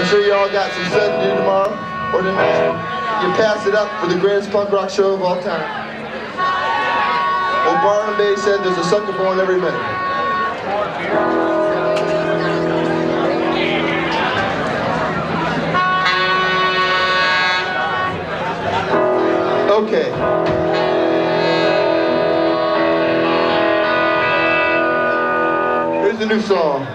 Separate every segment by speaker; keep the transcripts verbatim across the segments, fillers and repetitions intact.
Speaker 1: I'm sure you all got some stuff to do tomorrow or tonight. You pass it up for the greatest punk rock show of all time. Well, Barnum Bay said there's a sucker born every minute. Okay. Here's a new song.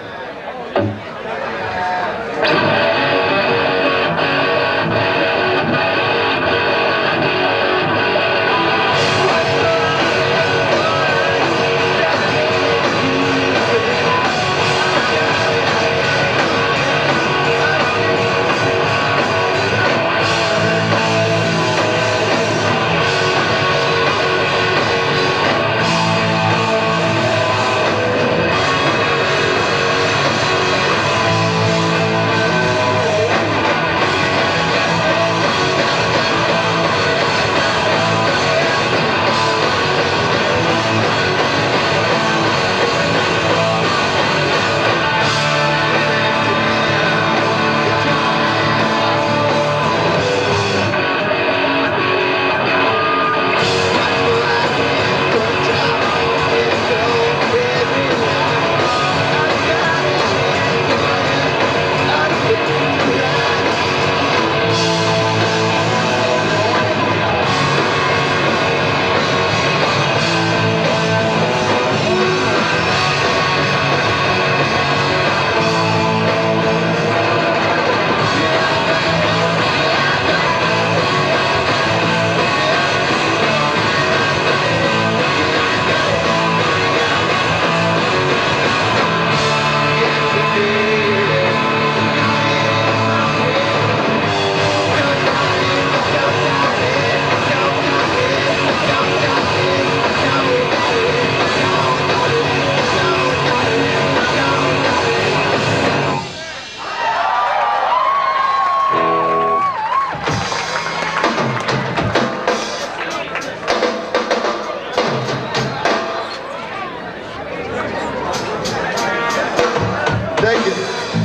Speaker 1: Thank you.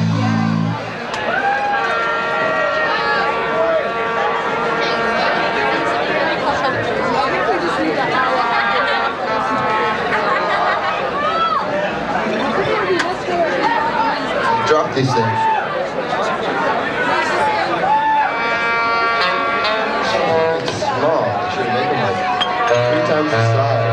Speaker 1: Drop these things. It's small. I should make them like three times the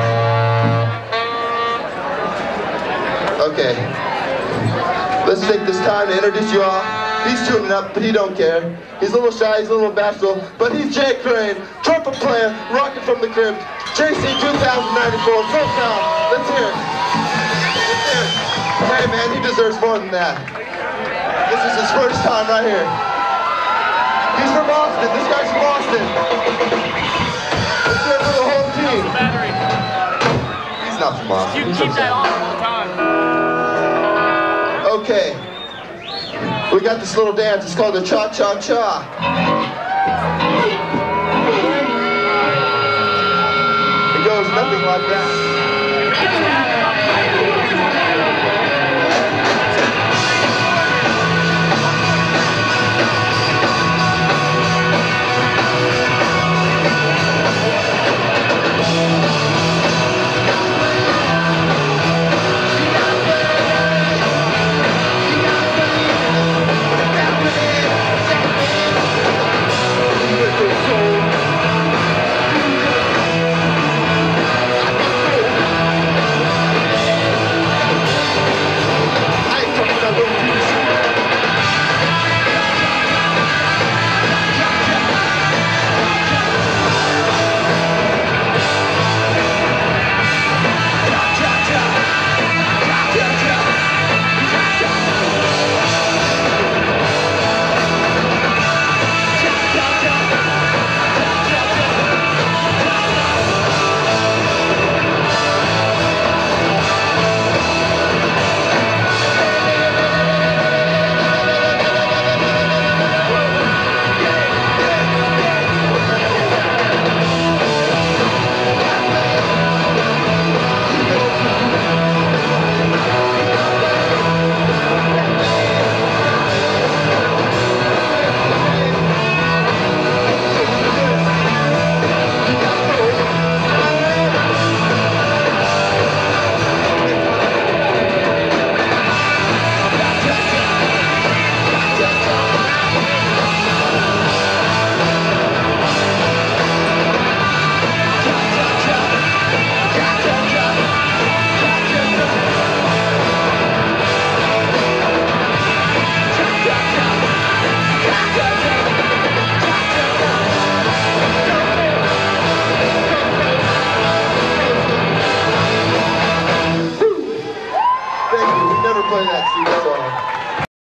Speaker 1: size. Okay. Let's take this time to introduce you all. He's tuning up, but he don't care. He's a little shy, he's a little bashful, but he's Jay Crane, trumpet player, rocking from the Crypt. J C two thousand ninety-four, full sound. Let's hear it. Let's hear it. Hey man, he deserves more than that. This is his first time right here. He's from Boston. This guy's from Boston. Let's hear it for the whole team. He's not from Boston.
Speaker 2: You keep that on all the time.
Speaker 1: Okay, we got this little dance. It's called the cha-cha-cha. It goes nothing like that.